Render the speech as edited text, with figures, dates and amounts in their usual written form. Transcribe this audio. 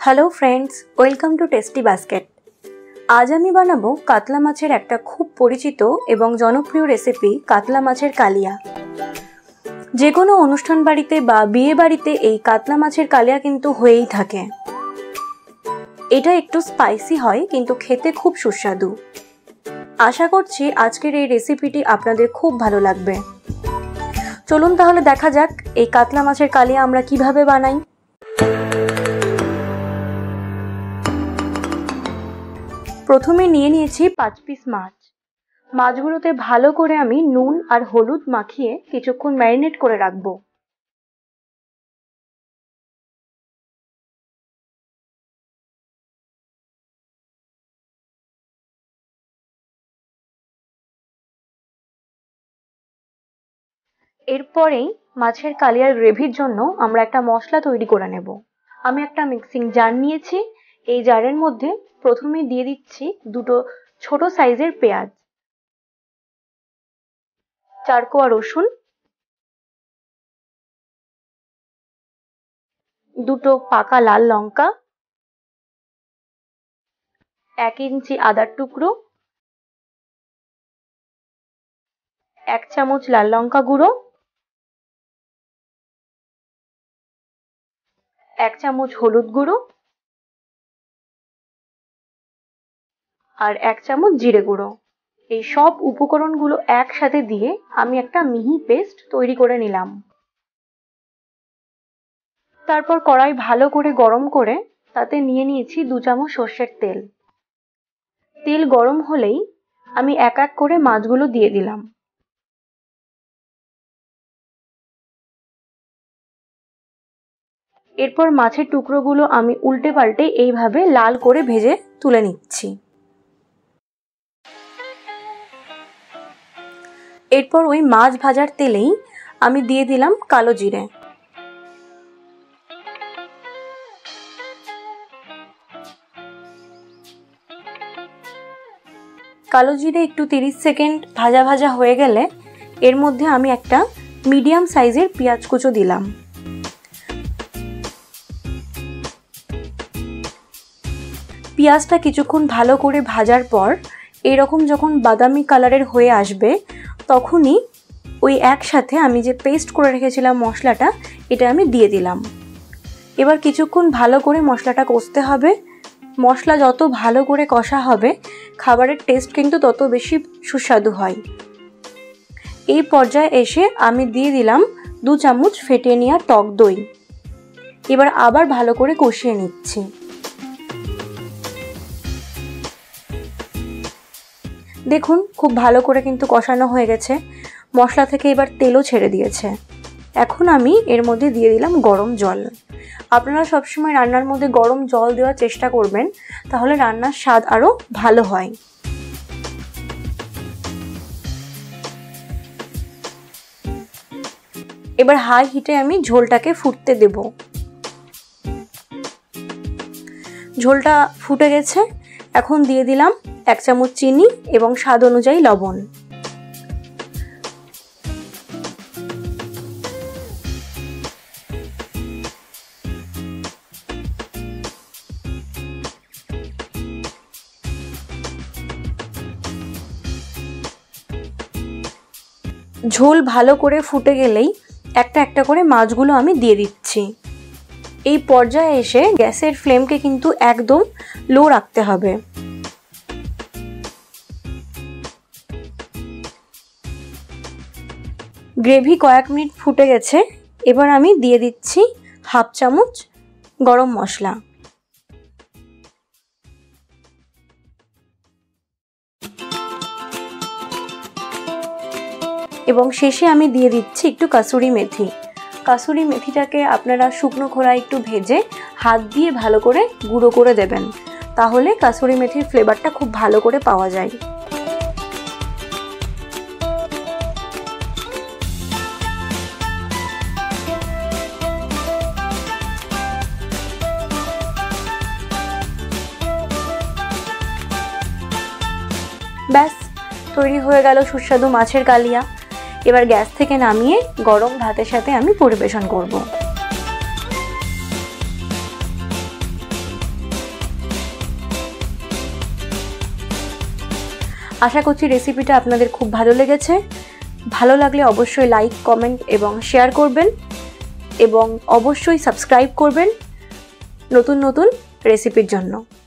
Hello friends, welcome to tasty basket. আজ আমি বানাবো কাতলা মাছের একটা খুব পরিচিত এবং জনপ্রিয় রেসিপি, কাতলা মাছের কালিয়া। যে কোনো অনুষ্ঠান বাড়িতে বা বিয়ে বাড়িতে এই কাতলা মাছের কালিয়া কিন্তু হয়েই থাকে। এটা একটু স্পাইসি হয় কিন্তু খেতে খুব সুস্বাদু। আশা করছি আজকের এই রেসিপিটি আপনাদের খুব ভালো লাগবে। চলুন তাহলে দেখা যাক এই কাতলা মাছের কালিয়া আমরা কিভাবে বানাই। প্রথমে নিয়ে নিয়েছি 5 পিস মাছ। মাছগুলোতে ভালো করে আমি নুন আর হলুদ মাখিয়ে কিছুক্ষণ ম্যারিনেট করে রাখবো। এরপরেই মাছের কালিয়ার গ্রেভির জন্য আমরা একটা মশলা তৈরি করে নেব। আমি একটা মিক্সিং জার নিয়েছি। এই জারের মধ্যে প্রথমে দিয়ে দিচ্ছি দুটো ছোট সাইজের পেঁয়াজ, 4 কোয়া রসুন, দুটো পাকা লাল লঙ্কা, 1 ইঞ্চি আদার টুকরো, 1 চামচ লাল লঙ্কা গুঁড়ো, 1 চামচ হলুদ গুঁড়ো আর 1 চামচ জিরে গুঁড়ো। এই সব উপকরণগুলো একসাথে দিয়ে আমি একটা মিহি পেস্ট তৈরি করে নিলাম। তারপর কড়াই ভালো করে গরম করে তাতে নিয়ে নিয়েছি 2 চামচ সর্ষের তেল। তেল গরম হলেই আমি এক এক করে মাছগুলো দিয়ে দিলাম। এরপর মাছের টুকরোগুলো আমি উল্টে পাল্টে এইভাবে লাল করে ভেজে তুলে নিচ্ছি। এরপর ওই মাছ ভাজার তেলেই আমি দিয়ে দিলাম কালো জিরে। কালো জিরে একটু 30 সেকেন্ড ভাজা ভাজা হয়ে গেলে এর মধ্যে আমি একটা মিডিয়াম সাইজের পেঁয়াজ কুচো দিলাম। পেঁয়াজটা কিছুক্ষণ ভালো করে ভাজার পর এরকম যখন বাদামি কালারের হয়ে আসবে তখনই ওই একসাথে আমি যে পেস্ট করে রেখেছিলাম মশলাটা, এটা আমি দিয়ে দিলাম। এবার কিছুক্ষণ ভালো করে মশলাটা কষতে হবে। মশলা যত ভালো করে কষা হবে খাবারের টেস্ট কিন্তু তত বেশি সুস্বাদু হয়। এই পর্যায়ে এসে আমি দিয়ে দিলাম 2 চামচ ফেটিয়ে নেওয়া টক দই। এবার আবার ভালো করে কষিয়ে নিচ্ছি। দেখুন খুব ভালো করে কিন্তু কষানো হয়ে গেছে। মশলা থেকে এবার তেলও ছেড়ে দিয়েছে। এখন আমি এর মধ্যে দিয়ে দিলাম গরম জল। আপনারা সবসময় রান্নার মধ্যে গরম জল দেওয়ার চেষ্টা করবেন, তাহলে রান্নার স্বাদ আরও ভালো হয়। এবার হাই হিটে আমি ঝোলটাকে ফুটতে দেব। ঝোলটা ফুটে গেছে। এখন দিয়ে দিলাম 1 চামচ চিনি এবং স্বাদ অনুযায়ী লবণ। ঝোল ভালো করে ফুটে গেলেই একটা একটা করে মাছগুলো আমি দিয়ে দিচ্ছি। এই পর্যায়ে এসে গ্যাসের ফ্লেমকে কিন্তু একদম লো রাখতে হবে। গ্রেভি কয়েক মিনিট ফুটে গেছে। এবার আমি দিয়ে দিচ্ছি 1/2 চামচ গরম মশলা। এবং শেষে আমি দিয়ে দিচ্ছি একটু কাসুরি মেথি। কাসুরি মেথিটাকে আপনারা শুকনো খোলায় একটু ভেজে হাত দিয়ে ভালো করে গুঁড়ো করে দেবেন, তাহলে কাসুরি মেথির ফ্লেভারটা খুব ভালো করে পাওয়া যায়। ব্যাস তৈরি হয়ে গেল সুস্বাদু মাছের কালিয়া। এবার গ্যাস থেকে নামিয়ে গরম ভাতের সাথে আমি পরিবেশন করব। আশা করছি রেসিপিটা আপনাদের খুব ভালো লেগেছে। ভালো লাগলে অবশ্যই লাইক, কমেন্ট এবং শেয়ার করবেন এবং অবশ্যই সাবস্ক্রাইব করবেন নতুন নতুন রেসিপির জন্য।